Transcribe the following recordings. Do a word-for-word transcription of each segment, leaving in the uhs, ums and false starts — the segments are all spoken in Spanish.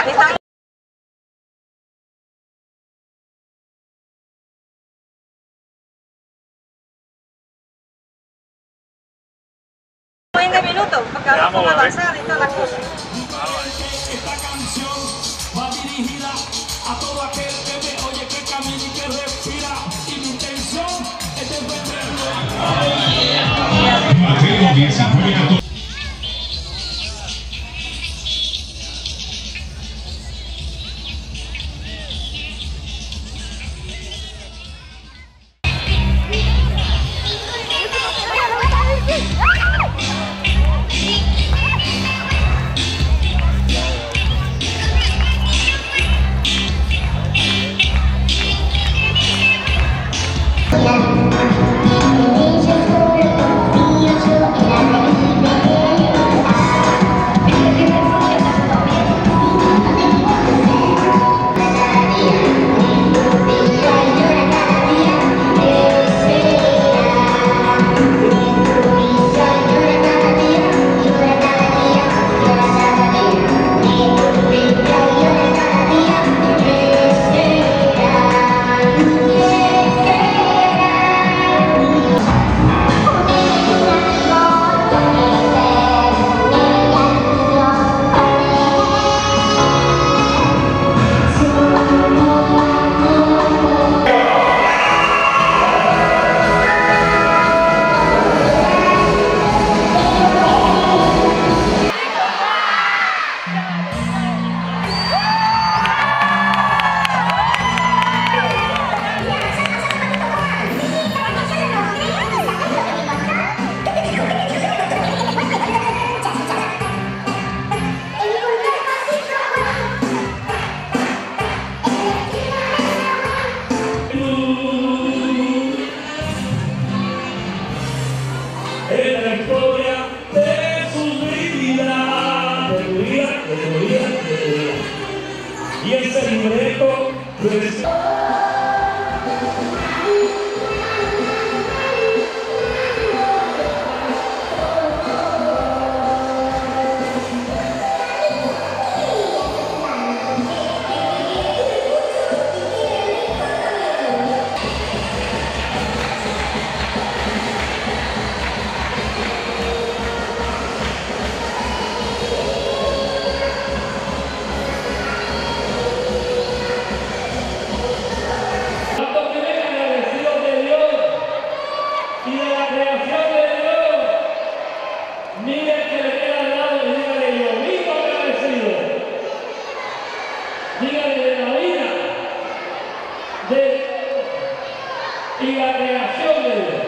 Están veinte minutos, porque ahora vamos a avanzar y todas las cosas. Esta canción va dirigida a todo aquel que me oye, que camina y que respira. Y mi intención es defenderlo. Mateo diecinueve. Es la historia de su vida, de tu vida, de tu vida, de tu vida. Y ese libreto lo es... y la creación de Dios.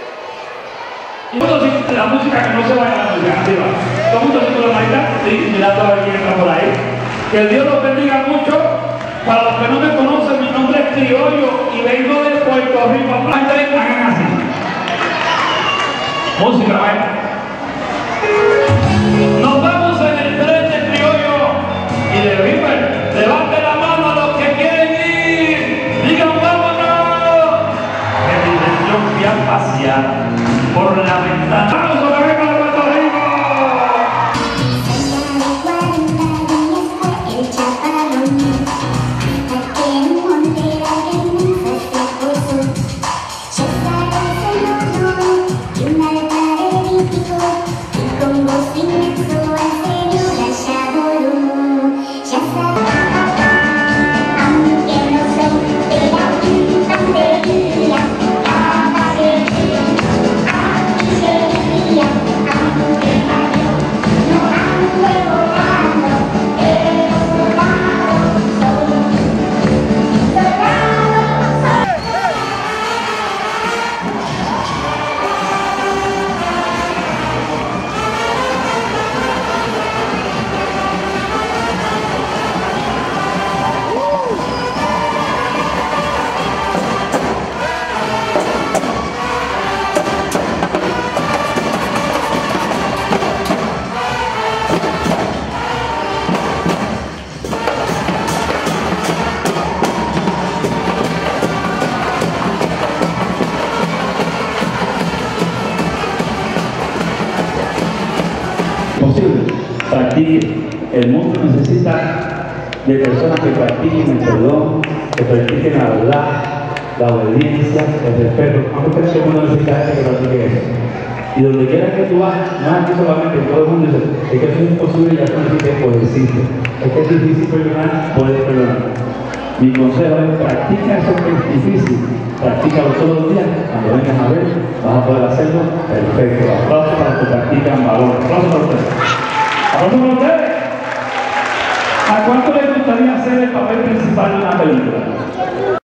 Y bueno, si la música que no se vaya a la música, arriba. Todo el mundo se con la manita, sí, mirando a ver quién entra por ahí. Que Dios los bendiga mucho. Para los que no me conocen, mi nombre es Criollo y vengo de Puerto Rico. Hagan así. Música, ¿vale? Nos vamos en el tren de Criollo y de River. Levante la mano a los que quieren ir. Digan, vámonos. En dirección fui a pasear por la ventana. ¡Vamos a ver para Puerto Rico! Practique. El mundo necesita de personas que practiquen el perdón, que practiquen la verdad, la obediencia, el respeto. ¿Cuánto crees que uno necesita gente que practique eso? Y donde quiera que tú vas, no es aquí solamente, todo el mundo dice, es que eso es imposible, ya tú necesitas, pues existe. Es que es difícil perdonar, puedes perdonar. Mi consejo es, practica eso que es difícil, practícalo todos los días, cuando vengas a ver, vas a poder hacerlo perfecto. Aplausos para los que practican valor. Aplausos para ustedes. Aplausos para ustedes. ¿A cuánto les gustaría hacer el papel principal de una película?